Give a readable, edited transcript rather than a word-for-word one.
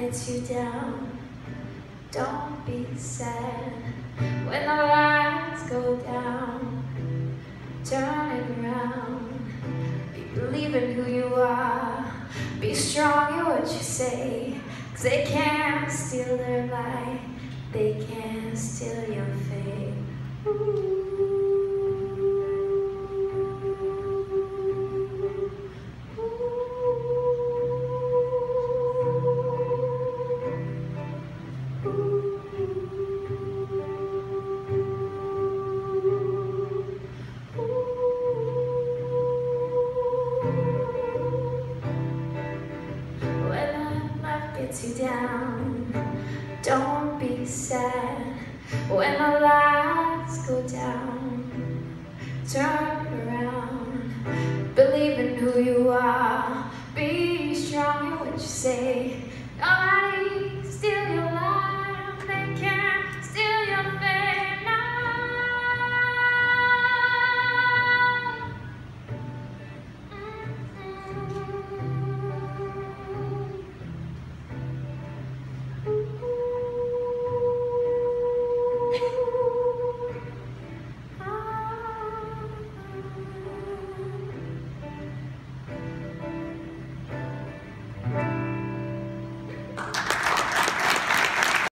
gets you down, don't be sad. When the lights go down, turn it around. Believe in who you are, be strong in what you say, 'cause they can't steal their light, they can't steal your faith. Ooh. Gets you down, don't be sad. When the lights go down, turn around. Believe in who you are, be strong in what you say,